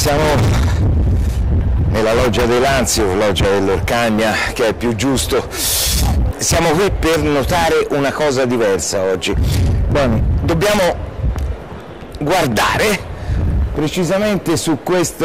siamo nella loggia dei Lanzi, o loggia dell'Orcagna, che è il più giusto. Siamo qui per notare una cosa diversa oggi. Bene, dobbiamo guardare precisamente su questo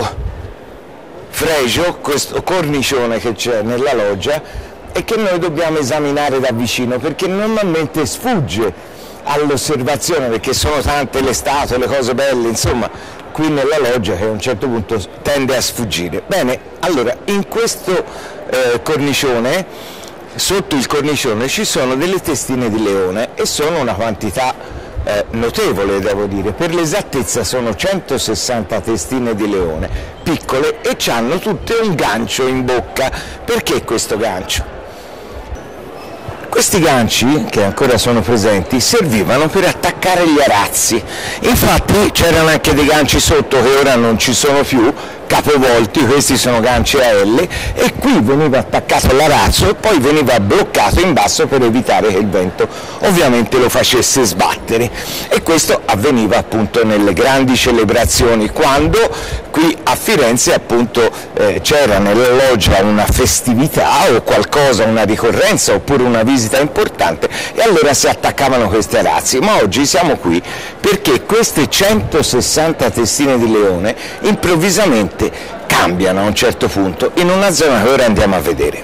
fregio, questo cornicione che c'è nella loggia e che noi dobbiamo esaminare da vicino, perché normalmente sfugge all'osservazione, perché sono tante le statue, le cose belle, insomma, qui nella loggia, che a un certo punto tende a sfuggire. Bene, allora, in questo cornicione, sotto il cornicione ci sono delle testine di leone e sono una quantità notevole, devo dire. Per l'esattezza sono 160 testine di leone, piccole, e hanno tutte un gancio in bocca. Perché questo gancio? Questi ganci, che ancora sono presenti, servivano per attaccare gli arazzi. Infatti c'erano anche dei ganci sotto che ora non ci sono più, capovolti, questi sono ganci a L, e qui veniva attaccato l'arazzo e poi veniva bloccato in basso per evitare che il vento ovviamente lo facesse sbattere. E questo avveniva appunto nelle grandi celebrazioni, quando qui a Firenze appunto c'era nella loggia una festività o qualcosa, una ricorrenza oppure una visita importante, e allora si attaccavano questi arazzi. Ma oggi siamo qui perché queste 160 testine di leone improvvisamente cambiano a un certo punto in una zona che ora andiamo a vedere.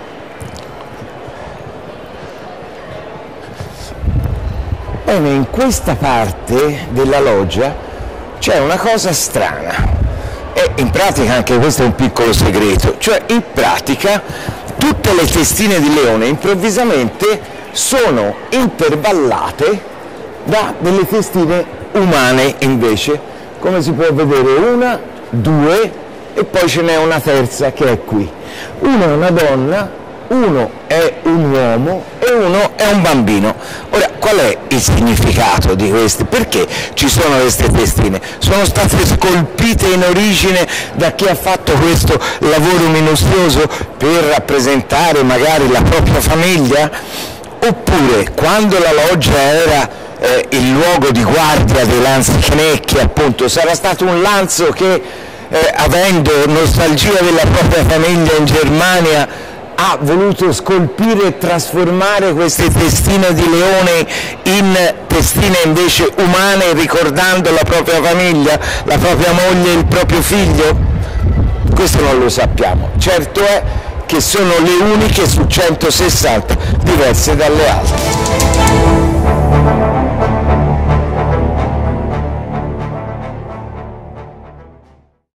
Bene, in questa parte della loggia c'è una cosa strana, e in pratica anche questo è un piccolo segreto, cioè in pratica tutte le testine di leone improvvisamente sono intervallate da delle testine umane invece, come si può vedere, una, due, e poi ce n'è una terza che è qui. Una è una donna, uno è un uomo e uno è un bambino. Ora, qual è il significato di queste? Perché ci sono queste testine? Sono state scolpite in origine da chi ha fatto questo lavoro minuzioso per rappresentare magari la propria famiglia? Oppure, quando la loggia era il luogo di guardia dei lanzichenecchi, appunto, sarà stato un lanzo che, avendo nostalgia della propria famiglia in Germania, ha voluto scolpire e trasformare queste testine di leone in testine invece umane, ricordando la propria famiglia, la propria moglie e il proprio figlio? Questo non lo sappiamo. Certo è che sono le uniche su 160 diverse dalle altre.